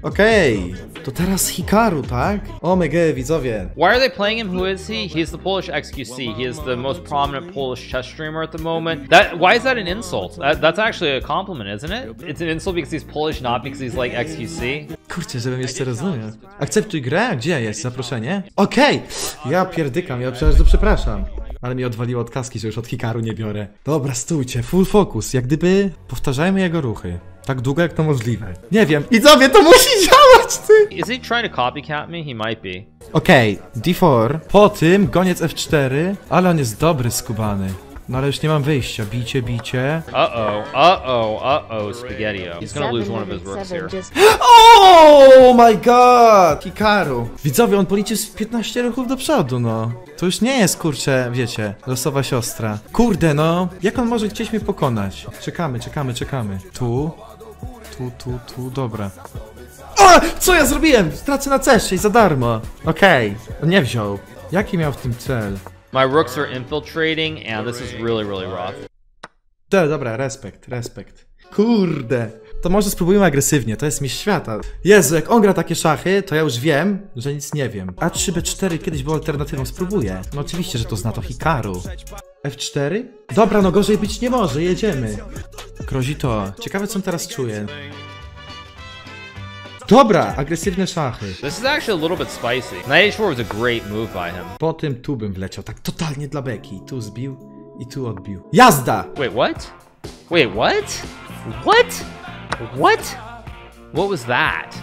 Okej, to teraz Hikaru, tak? Omega, widzowie. Why are they playing him? Who is he? He's the Polish XQC. He is the most prominent Polish chess streamer at the moment. Why is that an insult? That's actually a compliment, isn't it? It's an insult because he's Polish, not because he's like XQC. Kurczę, żebym jeszcze rozumiał. Akceptuj grę? Gdzie jest zaproszenie? Okej! Ja pierdykam, ja bardzo przepraszam. Ale mi odwaliło od kaski, że już od Hikaru nie biorę. Dobra, stójcie, full focus. Jak gdyby powtarzajmy jego ruchy. Tak długo jak to możliwe. Nie wiem, widzowie, to musi działać, ty! Is he trying to copycat me? He might be. Okej, D4. Po tym goniec F4, ale on jest dobry, skubany. No ale już nie mam wyjścia. Bicie, bicie. Spaghetti-o. He's gonna lose one of his rooks here. Oh my god! Hikaru. Widzowie, on policzy z 15 ruchów do przodu, no. To już nie jest, kurczę, wiecie, losowa siostra. Kurde, no. Jak on może gdzieś mnie pokonać? Czekamy. Tu, dobra. O! Co ja zrobiłem? Stracę na C6 za darmo. Okej, on nie wziął. Jaki miał w tym cel? My rooks are infiltrating, and this is really, really rough. Dobra, respekt. Kurde. To może spróbujmy agresywnie, to jest mistrz świata. Jezu, jak on gra takie szachy, to ja już wiem, że nic nie wiem. A3, B4 kiedyś był alternatywą, spróbuję. No oczywiście, że to zna to Hikaru. F4? Dobra, no gorzej być nie może, jedziemy. Grozi to. Ciekawe, co on teraz czuje. Dobra, agresywne szachy. This is actually a little bit spicy. Knight H4 was a great move by him. Po tym tu bym wleciał, tak totalnie dla beki. Tu zbił i tu odbił. Jazda! Wait, what? Wait, what? What? What? What was that?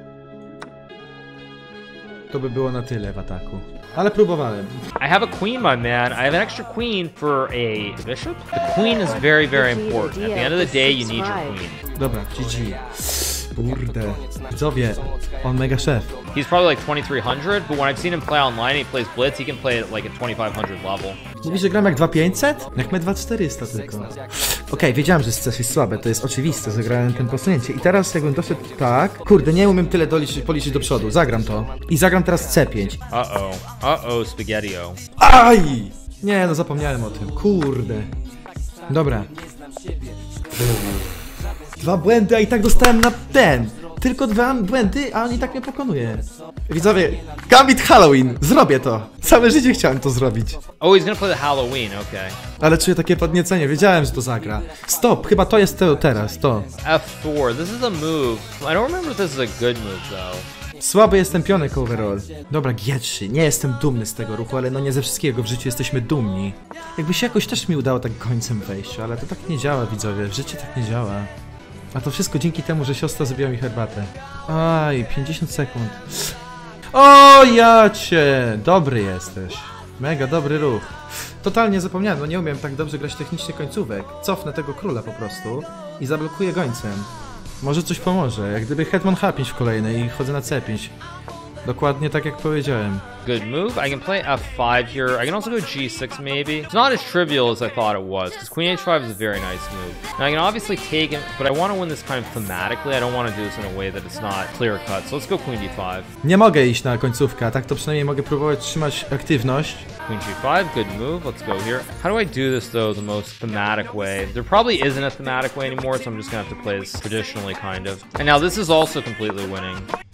To by było na tyle w ataku. Ale próbowałem. I have a queen, my man. I have an extra queen for a bishop. The queen is very, very important. At the end of the day, you need your queen. Dobra, GG. Kurde. Widzowie, on mega szef. He's probably like 2300, but when I've seen him play online, he plays blitz, he can play at like a 2500 level. Mówisz, że gram jak 2500? Jak my 2400 tylko. Okej, wiedziałem, że CS jest słabe, to jest oczywiste, zagrałem ten posunięcie. I teraz jakbym doszedł tak... Kurde, nie umiem tyle policzyć do przodu, zagram to. I zagram teraz C5. Spaghetti-o. Aj! Nie, no zapomniałem o tym, kurde. Dobra. Dwa błędy, a i tak dostałem na ten. Tylko dwa błędy, a on i tak mnie pokonuje. Widzowie, Gambit Halloween, zrobię to. Całe życie chciałem to zrobić. Oh, he's gonna play the Halloween, okay. Ale czuję takie podniecenie, wiedziałem, że to zagra. Stop, chyba to jest to teraz, to. F4, this is a move. I don't remember if this is a good move, though. Słaby jestem pionek overall. Dobra, G3, nie jestem dumny z tego ruchu, ale no nie ze wszystkiego w życiu jesteśmy dumni. Jakby się jakoś też mi udało tak końcem wejść, ale to tak nie działa, widzowie, w życiu tak nie działa. A to wszystko dzięki temu, że siostra zrobiła mi herbatę. Aj, 50 sekund. O, ja cię! Dobry jesteś. Mega dobry ruch. Totalnie zapomniałem, no nie umiem tak dobrze grać technicznie końcówek. Cofnę tego króla po prostu i zablokuję gońcem. Może coś pomoże, jak gdyby Hetman H5 w kolejnej i chodzę na C5. Dokładnie tak jak powiedziałem. Good move. I can play F5 here. I can also go G6 maybe. It's not as trivial as I thought it was, because Queen H5 is a very nice move. Now I can obviously take him, but I want to win this kind of thematically. I don't want to do this in a way that it's not clear cut. So let's go Queen D5. Nie mogę iść na końcówkę, a tak to przynajmniej mogę próbować trzymać aktywność. Queen G5, good move. Let's go here. How do I do this though the most thematic way? There probably isn't a thematic way anymore, so I'm just gonna have to play this traditionally kind of. And now this is also completely winning.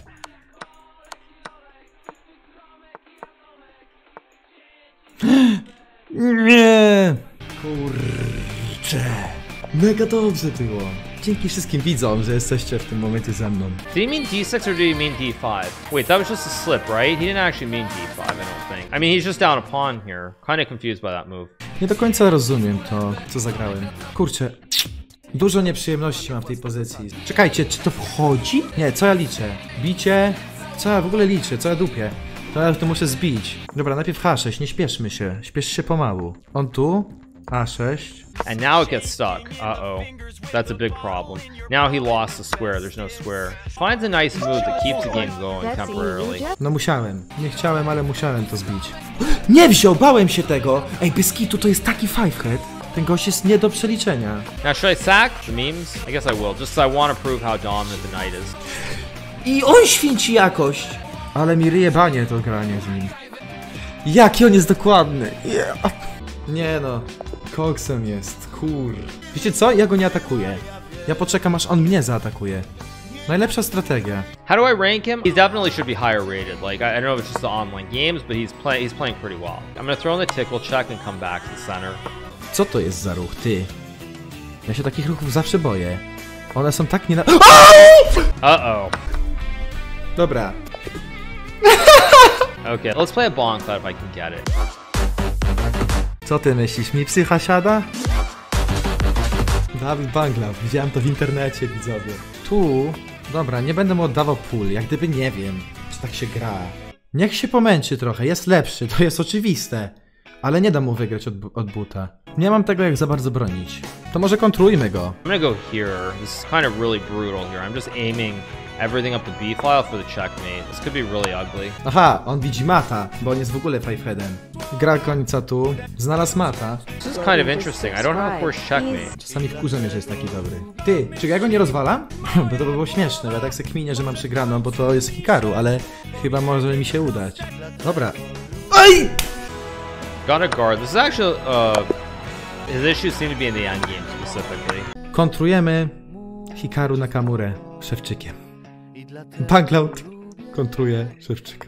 Nie! Kurczę. Mega dobrze było. Dzięki wszystkim widzom, że jesteście w tym momencie ze mną. Did he mean D6 or did he mean D5? Wait, that was just a slip, right? He didn't actually mean D5, I don't think. I mean, he's just down a pawn here. Kind of confused by that move. Nie do końca rozumiem to, co zagrałem. Kurczę. Dużo nieprzyjemności mam w tej pozycji. Czekajcie, czy to wchodzi? Nie, co ja liczę? Bicie? Co ja w ogóle liczę? Co ja dupię? To ja to muszę zbić. Dobra, najpierw H6, nie śpieszmy się. Śpiesz się pomału. On tu. A6. And now it gets stuck. Uh-oh. That's a big problem. Now he lost the square. There's no square. Finds a nice move that keeps the game going temporarily. No musiałem. Nie chciałem, ale musiałem to zbić. Nie wziął! Bałem się tego! Ej, bez kitu to jest taki fivehead. Ten gość jest nie do przeliczenia. Now should I sack the memes? I guess I will. Just 'cause I want to prove how dominant the knight is. I on święci jakość! Ale mi ryje banie to granie z nim. Jaki on jest dokładny! Yeah. Nie no, koksem jest, kur... Wiecie co? Ja go nie atakuję. Ja poczekam, aż on mnie zaatakuje. Najlepsza strategia. How do I rank him? He definitely should be higher rated. Like, I don't know if it's just the online games, but he's playing pretty well. I'm gonna throw in the tickle check and come back to the center. Co to jest za ruch, ty? Ja się takich ruchów zawsze boję. One są tak nie na... Uh-oh. Dobra. Okay, let's play a bonk cloud if I can get it. Co ty myślisz? Mi psycha siada? Dawid Banglaw, widziałem to w internecie, widzowie. Tu... Dobra, nie będę mu oddawał pól, jak gdyby nie wiem, czy tak się gra. Niech się pomęczy trochę, jest lepszy, to jest oczywiste. Ale nie da mu wygrać od buta. Nie mam tego jak za bardzo bronić. To może kontrujmy go. I'm gonna go here. This is kind of really brutal here. I'm just aiming everything up the B file for the checkmate. This could be really ugly. Aha, on widzi mata, bo on jest w ogóle fiveheadem. Gra końca tu, znalazł mata. This is kind of interesting. I don't have a forced checkmate. Czasami wkurzę mnie, że jest taki dobry. Ty, czy ja go nie rozwalam? Bo to by było śmieszne, bo ja tak se kminię, że mam przegraną, bo to jest Hikaru, ale chyba może mi się udać. Dobra. Oj! Gonna guard. This is actually, his issues seem to be in the endgame specifically. Kontrujemy Hikaru Nakamurę Szewczykiem. Banglaut kontruje Szewczyka.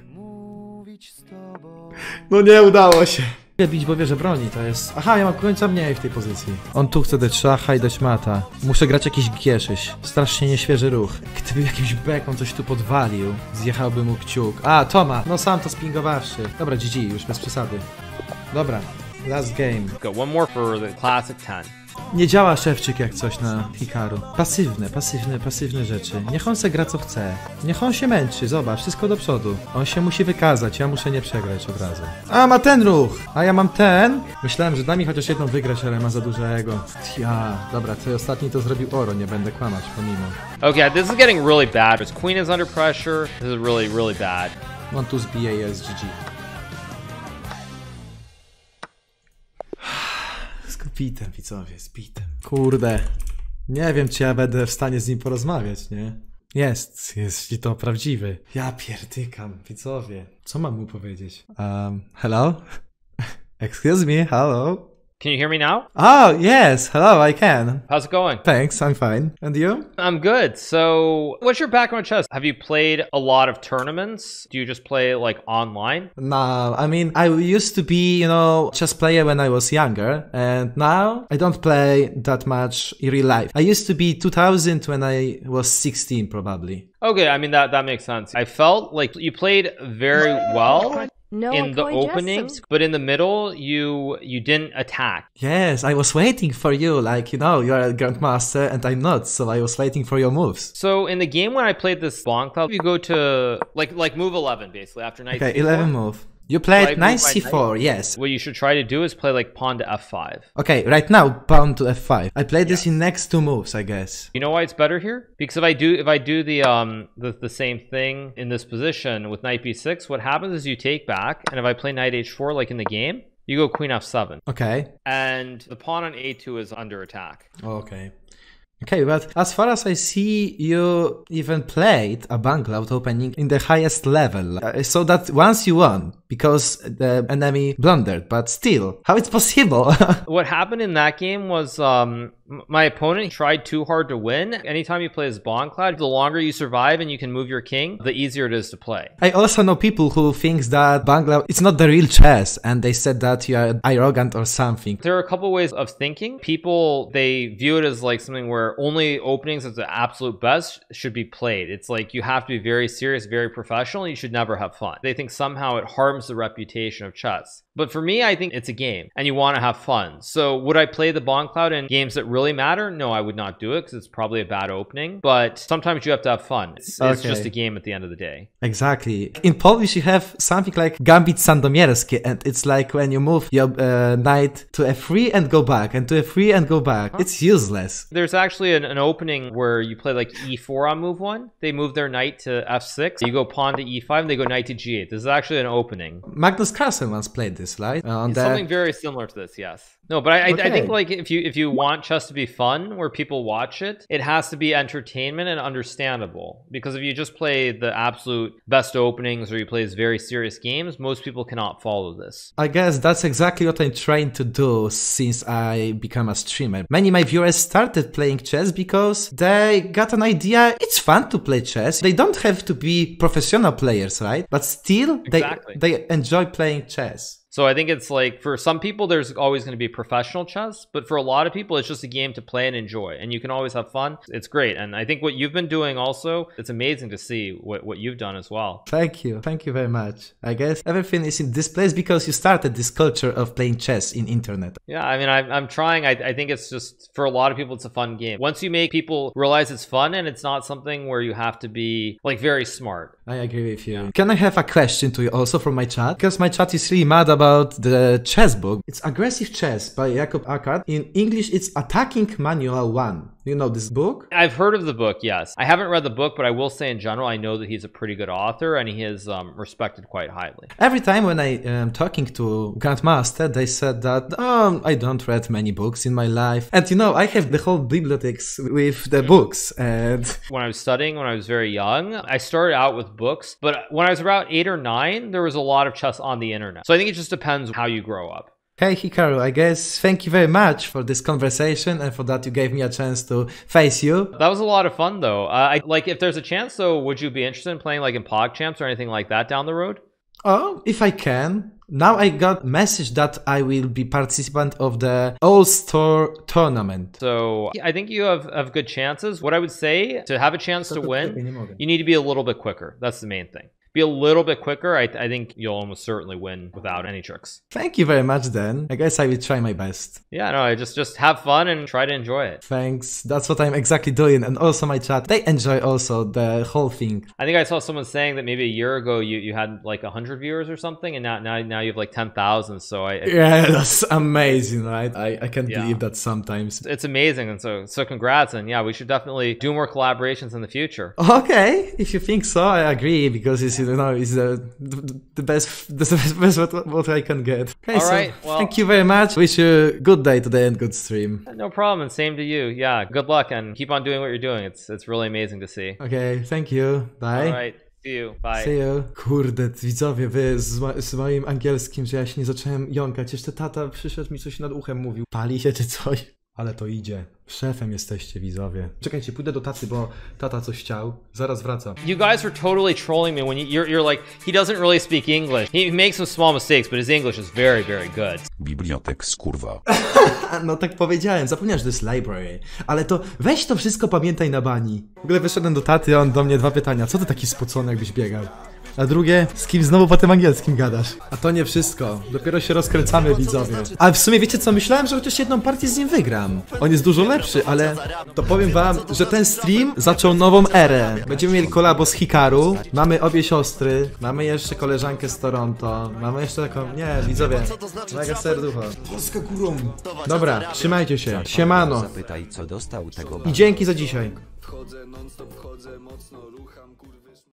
No nie udało się. Bić, bo wie, że broni, to jest... Aha, ja mam końca mniej w tej pozycji. On tu chce dać szacha i dać mata. Muszę grać jakiś G6. Strasznie nieświeży ruch. Gdyby jakimś beką coś tu podwalił, zjechałby mu kciuk. A, Toma! No sam to spingowawszy. Dobra, GG, już bez przesady. Dobra, last game. Go one more for the classic 10. Nie działa Szewczyk jak coś na Hikaru. Pasywne rzeczy. Niech on se gra co chce. Niech on się męczy, zobacz, wszystko do przodu. On się musi wykazać, ja muszę nie przegrać od razu. A, ma ten ruch! A ja mam ten? Myślałem, że da mi chociaż jedną wygrać, ale ma za duże ego. Ja, dobra, ten ostatni to zrobił Oro, nie będę kłamać, pomimo. Okay, this is getting really bad. His queen is under pressure. This is really, really bad. On tu zbije i jest GG. Z bitem, widzowie, z bitem. Kurde. Nie wiem, czy ja będę w stanie z nim porozmawiać, nie? Jest i to prawdziwy. Ja pierdykam, widzowie. Co mam mu powiedzieć? Hello? Excuse me, hello? Can you hear me now? Oh, yes, hello, I can. How's it going? Thanks, I'm fine. And you? I'm good. So, what's your background in chess? Have you played a lot of tournaments? Do you just play like online? No, I mean, I used to be, chess player when I was younger, and now I don't play that much in real life. I used to be 2000 when I was 16, probably. Okay, I mean, that makes sense. I felt like you played very well in the opening, but in the middle, you didn't attack. Yes, I was waiting for you, like, you are a grandmaster and I'm not, so I was waiting for your moves. So in the game when I played this bonk cloud, you go to like move 11 basically after knight Okay, c4. 11 move. You played knight c4, yes. What you should try to do is play like pawn to f5. Okay, right now pawn to f5. I played this in next two moves, I guess. You know why it's better here? Because if I do the same thing in this position with knight b6, what happens is you take back, and if I play knight h4 like in the game, you go queen f7. Okay. And the pawn on a2 is under attack. Okay. Okay, but as far as I see, you even played a Banglaut opening in the highest level. So that once you won, because the enemy blundered, but still, how it's possible? What happened in that game was my opponent tried too hard to win. Anytime you play as Bongcloud, the longer you survive and you can move your king, the easier it is to play. I also know people who think that Banglaut it's not the real chess, and they said that you are arrogant or something. There are a couple ways of thinking. People, they view it as like something where only openings at the absolute best should be played. It's like you have to be very serious, very professional, and you should never have fun. They think somehow it harms the reputation of chess. But for me, I think it's a game and you want to have fun. So would I play the Bongcloud in games that really matter? No, I would not do it because it's probably a bad opening. But sometimes you have to have fun. It's just a game at the end of the day. Exactly. In Polish, you have something like Gambit Sandomierski, and it's like when you move your knight to f3 and go back, and to f3 and go back. It's useless. There's actually an opening where you play like e4 on move 1. They move their knight to f6. You go pawn to e5 and they go knight to g8. This is actually an opening. Magnus Carlsen once played this, right? Something very similar to this, yes. No, but I Okay. think like if you want chess to be fun, where people watch it, it has to be entertainment and understandable. Because if you just play the absolute best openings or you play very serious games, most people cannot follow this. I guess that's exactly what I'm trying to do since I become a streamer. Many of my viewers started playing chess because they got an idea it's fun to play chess. They don't have to be professional players, right? But still, Exactly. they enjoy playing chess. So I think it's like for some people there's always going to be professional chess, but for a lot of people it's just a game to play and enjoy, and you can always have fun. It's great, and I think what you've been doing also, it's amazing to see what you've done as well. Thank you very much. I guess everything is in this place because you started this culture of playing chess in internet. Yeah, I mean I'm trying. I think it's just for a lot of people it's a fun game. Once you make people realize it's fun and it's not something where you have to be like very smart. I agree with you. Can I have a question to you also from my chat? Because my chat is really mad about the chess book. It's Aggressive Chess by Jakob Akkad. In English, it's Attacking Manual 1. You know this book? I've heard of the book, yes. I haven't read the book, but I will say in general, I know that he's a pretty good author and he is respected quite highly. Every time when I am talking to Grandmaster, they said that, I don't read many books in my life. And you know, I have the whole bibliothèques with the books. And when I was studying, when I was very young, I started out with books, but when I was about 8 or 9, there was a lot of chess on the internet. So I think it just depends how you grow up. Hey Hikaru, I guess thank you very much for this conversation and for that you gave me a chance to face you. That was a lot of fun though. Like if there's a chance though, would you be interested in playing like in PogChamps or anything like that down the road? Oh, if I can. Now I got message that I will be participant of the All-Star tournament. So I think you have good chances. What I would say, to have a chance to win, you need to be a little bit quicker. That's the main thing. Be a little bit quicker. I think you'll almost certainly win without any tricks. Thank you very much then. I guess I will try my best. Yeah, no, just have fun and try to enjoy it. Thanks. That's what I'm exactly doing. And also my chat, they enjoy also the whole thing. I think I saw someone saying that maybe a year ago you had like 100 viewers or something, and now you have like 10,000. So yeah, that's amazing, right? I can't believe that sometimes. It's amazing, and so congrats, and yeah, we should definitely do more collaborations in the future. Okay, if you think so, I agree because it's the best what I can get. Okay, all right, well, thank you very much. Wish you a good day today and good stream. No problem, and same to you. Yeah, good luck and keep on doing what you're doing. It's really amazing to see. Okay, thank you. Bye. All right, see you. Bye. See you. Kurde, widzowie, wy z moim angielskim, że ja się nie zacząłem jąkać. Jeszcze tata przyszedł mi coś nad uchem mówił. Pali się czy coś? Ale to idzie. Szefem jesteście, widzowie. Czekajcie, pójdę do taty, bo tata coś chciał. Zaraz wracam. You guys were totally trolling me when you're like, he doesn't really speak English. He makes some small mistakes, but his English is very, very good. Bibliotek skurwa. No tak powiedziałem, zapomniałem, że to jest library. Ale to weź to wszystko pamiętaj na bani. W ogóle wyszedłem do taty, on do mnie 2 pytania. Co ty taki spocony, jakbyś biegał? A drugie, z kim znowu po tym angielskim gadasz? A to nie wszystko. Dopiero się rozkręcamy, widzowie. Ale w sumie wiecie co? Myślałem, że chociaż jedną partię z nim wygram. On jest dużo lepszy, ale to powiem wam, że ten stream zaczął nową erę. Będziemy mieli kolabo z Hikaru. Mamy obie siostry. Mamy jeszcze koleżankę z Toronto. Mamy jeszcze taką... Nie, widzowie. Mega serducho. Dobra, trzymajcie się. Siemano. Zapytaj, co dostał tego I dzięki za dzisiaj.